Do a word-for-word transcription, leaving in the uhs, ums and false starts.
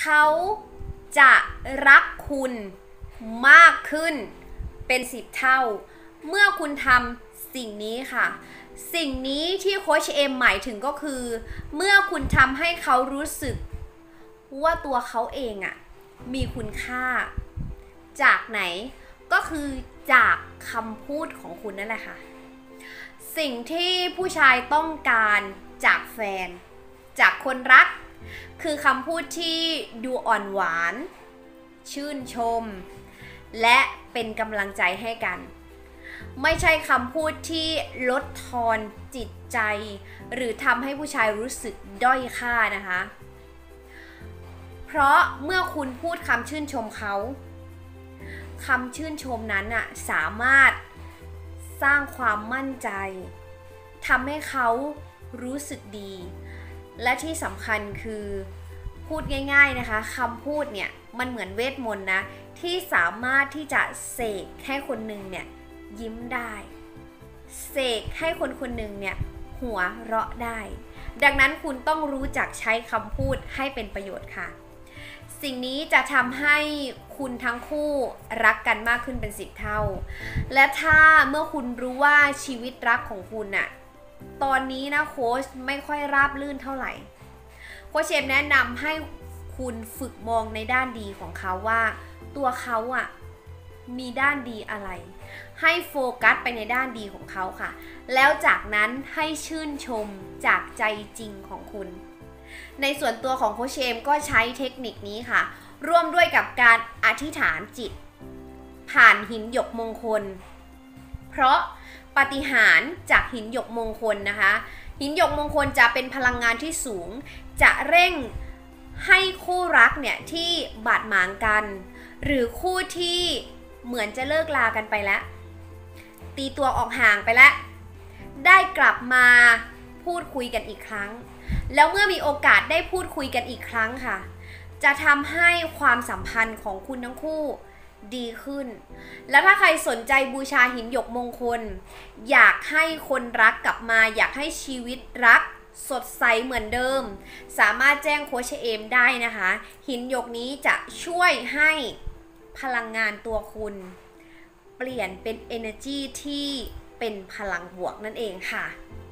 เขาจะรักคุณมากขึ้นเป็นสิบเท่าเมื่อคุณทำสิ่งนี้ค่ะสิ่งนี้ที่โค้ชเอ็มหมายถึงก็คือเมื่อคุณทำให้เขารู้สึกว่าตัวเขาเองอะมีคุณค่าจากไหนก็คือจากคำพูดของคุณนั่นแหละค่ะสิ่งที่ผู้ชายต้องการจากแฟนจากคนรักคือคำพูดที่ดูอ่อนหวานชื่นชมและเป็นกำลังใจให้กันไม่ใช่คำพูดที่ลดทอนจิตใจหรือทำให้ผู้ชายรู้สึกด้อยค่านะคะเพราะเมื่อคุณพูดคำชื่นชมเขาคำชื่นชมนั้นน่ะสามารถสร้างความมั่นใจทำให้เขารู้สึกดีและที่สำคัญคือพูดง่ายๆนะคะคำพูดเนี่ยมันเหมือนเวทมนต์นะที่สามารถที่จะเสกให้คนหนึ่งเนี่ยยิ้มได้เสกให้คนคนหนึ่งเนี่ยหัวเราะได้ดังนั้นคุณต้องรู้จักใช้คำพูดให้เป็นประโยชน์ค่ะสิ่งนี้จะทำให้คุณทั้งคู่รักกันมากขึ้นเป็นสิบเท่าและถ้าเมื่อคุณรู้ว่าชีวิตรักของคุณน่ะตอนนี้นะโค้ชไม่ค่อยราบรื่นเท่าไหร่โค้ชเชมแนะนำให้คุณฝึกมองในด้านดีของเขาว่าตัวเขาอ่ะมีด้านดีอะไรให้โฟกัสไปในด้านดีของเขาค่ะแล้วจากนั้นให้ชื่นชมจากใจจริงของคุณในส่วนตัวของโค้ชเชมก็ใช้เทคนิคนี้ค่ะร่วมด้วยกับการอธิษฐานจิตผ่านหินหยกมงคลเพราะปาฏิหาริย์จากหินหยกมงคลนะคะหินหยกมงคลจะเป็นพลังงานที่สูงจะเร่งให้คู่รักเนี่ยที่บาดหมางกันหรือคู่ที่เหมือนจะเลิกลากันไปแล้วตีตัวออกห่างไปแล้วได้กลับมาพูดคุยกันอีกครั้งแล้วเมื่อมีโอกาสได้พูดคุยกันอีกครั้งค่ะจะทำให้ความสัมพันธ์ของคุณทั้งคู่ดีขึ้นแล้วถ้าใครสนใจบูชาหินหยกมงคลอยากให้คนรักกลับมาอยากให้ชีวิตรักสดใสเหมือนเดิมสามารถแจ้งโค้ชเอมได้นะคะหินหยกนี้จะช่วยให้พลังงานตัวคุณเปลี่ยนเป็น energy ที่เป็นพลังบวกนั่นเองค่ะ